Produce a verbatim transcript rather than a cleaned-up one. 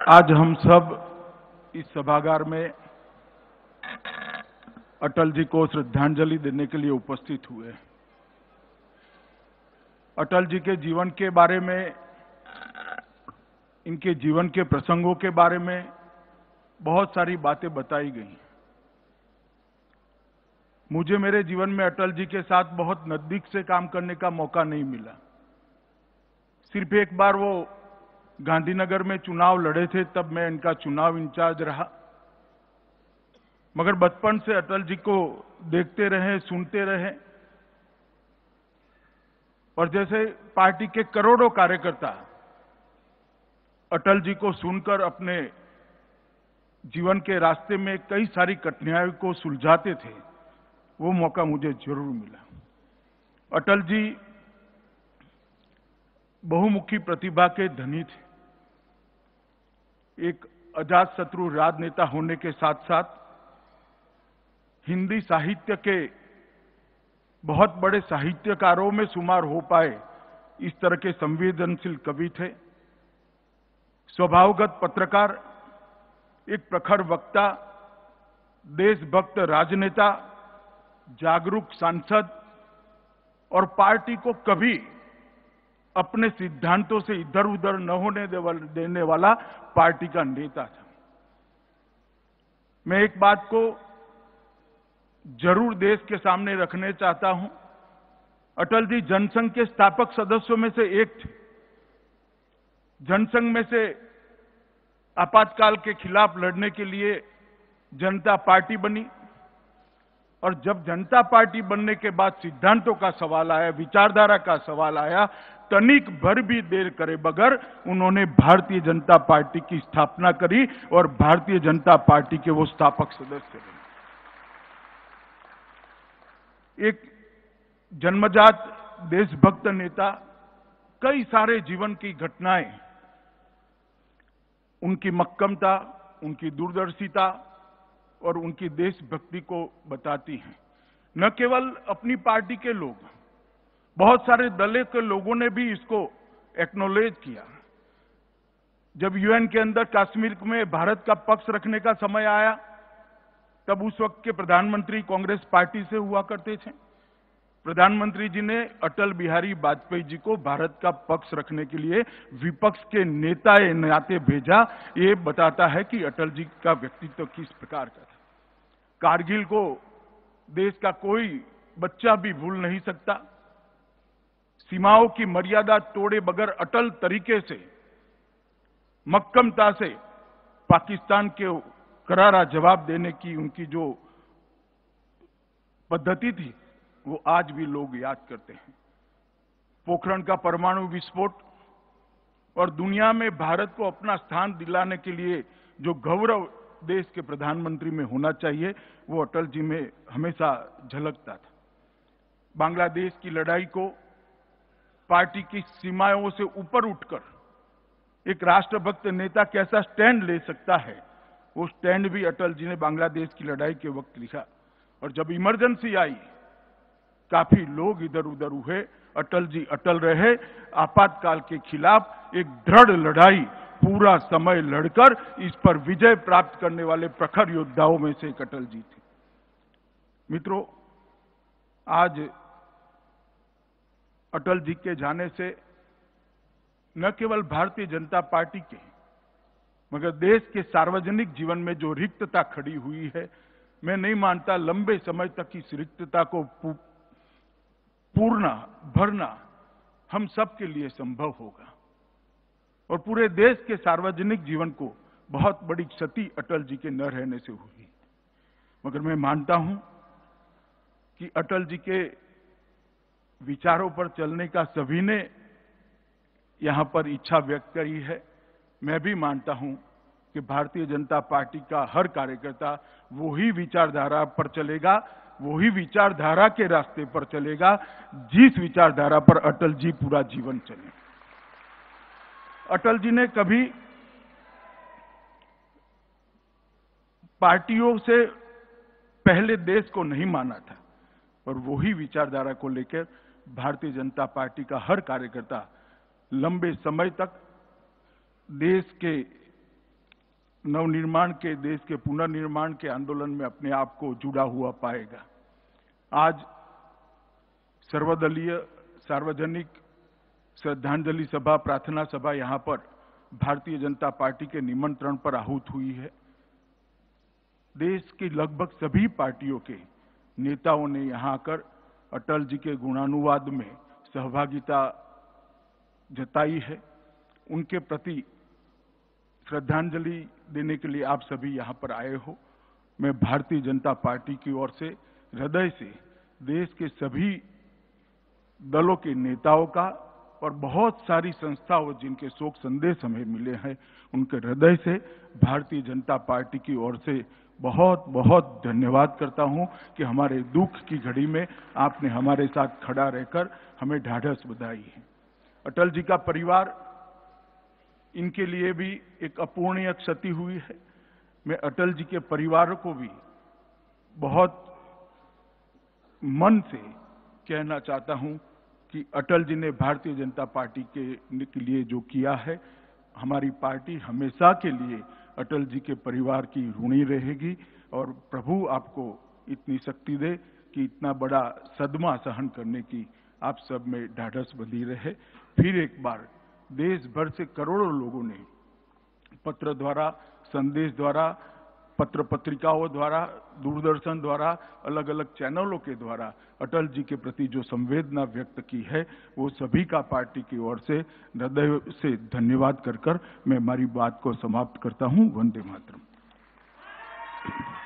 आज हम सब इस सभागार में अटल जी को श्रद्धांजलि देने के लिए उपस्थित हुए। अटल जी के जीवन के बारे में, इनके जीवन के प्रसंगों के बारे में बहुत सारी बातें बताई गई। मुझे मेरे जीवन में अटल जी के साथ बहुत नजदीक से काम करने का मौका नहीं मिला। सिर्फ एक बार वो गांधीनगर में चुनाव लड़े थे, तब मैं इनका चुनाव इंचार्ज रहा। मगर बचपन से अटल जी को देखते रहे, सुनते रहे, और जैसे पार्टी के करोड़ों कार्यकर्ता अटल जी को सुनकर अपने जीवन के रास्ते में कई सारी कठिनाइयों को सुलझाते थे, वो मौका मुझे जरूर मिला। अटल जी बहुमुखी प्रतिभा के धनी थे। एक अजातशत्रु राजनेता होने के साथ साथ हिंदी साहित्य के बहुत बड़े साहित्यकारों में शुमार हो पाए, इस तरह के संवेदनशील कवि थे। स्वभावगत पत्रकार, एक प्रखर वक्ता, देशभक्त राजनेता, जागरूक सांसद और पार्टी को कभी अपने सिद्धांतों से इधर उधर न होने देने वाला पार्टी का नेता था। मैं एक बात को जरूर देश के सामने रखने चाहता हूं। अटल जी जनसंघ के स्थापक सदस्यों में से एक थे। जनसंघ में से आपातकाल के खिलाफ लड़ने के लिए जनता पार्टी बनी, और जब जनता पार्टी बनने के बाद सिद्धांतों का सवाल आया, विचारधारा का सवाल आया, तनिक भर भी देर करे बगैर उन्होंने भारतीय जनता पार्टी की स्थापना करी और भारतीय जनता पार्टी के वो स्थापक सदस्य बने। एक जन्मजात देशभक्त नेता, कई सारे जीवन की घटनाएं उनकी मक्कमता, उनकी दूरदर्शिता और उनकी देशभक्ति को बताती हैं। न केवल अपनी पार्टी के लोग, बहुत सारे दल के लोगों ने भी इसको एक्नॉलेज किया। जब यूएन के अंदर कश्मीर में भारत का पक्ष रखने का समय आया, तब उस वक्त के प्रधानमंत्री कांग्रेस पार्टी से हुआ करते थे। प्रधानमंत्री जी ने अटल बिहारी वाजपेयी जी को भारत का पक्ष रखने के लिए विपक्ष के नेता नाते भेजा। ये बताता है कि अटल जी का व्यक्तित्व किस प्रकार का था। कारगिल को देश का कोई बच्चा भी भूल नहीं सकता। सीमाओं की मर्यादा तोड़े बगैर अटल तरीके से, मक्कमता से पाकिस्तान के करारा जवाब देने की उनकी जो पद्धति थी, वो आज भी लोग याद करते हैं। पोखरण का परमाणु विस्फोट और दुनिया में भारत को अपना स्थान दिलाने के लिए जो गौरव देश के प्रधानमंत्री में होना चाहिए, वो अटल जी में हमेशा झलकता था। बांग्लादेश की लड़ाई को पार्टी की सीमाओं से ऊपर उठकर एक राष्ट्रभक्त नेता कैसा स्टैंड ले सकता है, वो स्टैंड भी अटल जी ने बांग्लादेश की लड़ाई के वक्त लिखा। और जब इमरजेंसी आई, काफी लोग इधर उधर हुए, अटल जी अटल रहे। आपातकाल के खिलाफ एक दृढ़ लड़ाई पूरा समय लड़कर इस पर विजय प्राप्त करने वाले प्रखर योद्धाओं में से एक अटल जी थे। मित्रों, आज अटल जी के जाने से न केवल भारतीय जनता पार्टी के, मगर देश के सार्वजनिक जीवन में जो रिक्तता खड़ी हुई है, मैं नहीं मानता लंबे समय तक इस रिक्तता को पूर्णा भरना हम सबके लिए संभव होगा। और पूरे देश के सार्वजनिक जीवन को बहुत बड़ी क्षति अटल जी के न रहने से हुई। मगर मैं मानता हूं कि अटल जी के विचारों पर चलने का सभी ने यहां पर इच्छा व्यक्त करी है। मैं भी मानता हूं कि भारतीय जनता पार्टी का हर कार्यकर्ता वही विचारधारा पर चलेगा, वही विचारधारा के रास्ते पर चलेगा जिस विचारधारा पर अटल जी पूरा जीवन चले। अटल जी ने कभी पार्टियों से पहले देश को नहीं माना था, और वही विचारधारा को लेकर भारतीय जनता पार्टी का हर कार्यकर्ता लंबे समय तक देश के नवनिर्माण के, देश के पुनर्निर्माण के आंदोलन में अपने आप को जुड़ा हुआ पाएगा। आज सर्वदलीय सार्वजनिक श्रद्धांजलि सभा, प्रार्थना सभा यहां पर भारतीय जनता पार्टी के निमंत्रण पर आहूत हुई है। देश की लगभग सभी पार्टियों के नेताओं ने यहां आकर अटल जी के गुणानुवाद में सहभागिता जताई है। उनके प्रति श्रद्धांजलि देने के लिए आप सभी यहां पर आए हो। मैं भारतीय जनता पार्टी की ओर से हृदय से देश के सभी दलों के नेताओं का और बहुत सारी संस्थाओं जिनके शोक संदेश हमें मिले हैं, उनके हृदय से भारतीय जनता पार्टी की ओर से बहुत बहुत धन्यवाद करता हूं कि हमारे दुख की घड़ी में आपने हमारे साथ खड़ा रहकर हमें ढाढ़स बधाई है। अटल जी का परिवार, इनके लिए भी एक अपूर्णीय क्षति हुई है। मैं अटल जी के परिवार को भी बहुत मन से कहना चाहता हूं कि अटल जी ने भारतीय जनता पार्टी के, के लिए जो किया है, हमारी पार्टी हमेशा के लिए अटल जी के परिवार की ऋणी रहेगी और प्रभु आपको इतनी शक्ति दे कि इतना बड़ा सदमा सहन करने की आप सब में ढाढ़स बंधी रहे। फिर एक बार देश भर से करोड़ों लोगों ने पत्र द्वारा, संदेश द्वारा, पत्र पत्रिकाओं द्वारा, दूरदर्शन द्वारा, अलग अलग चैनलों के द्वारा अटल जी के प्रति जो संवेदना व्यक्त की है, वो सभी का पार्टी की ओर से हृदय से धन्यवाद कर कर मैं हमारी बात को समाप्त करता हूं। वंदे मातरम।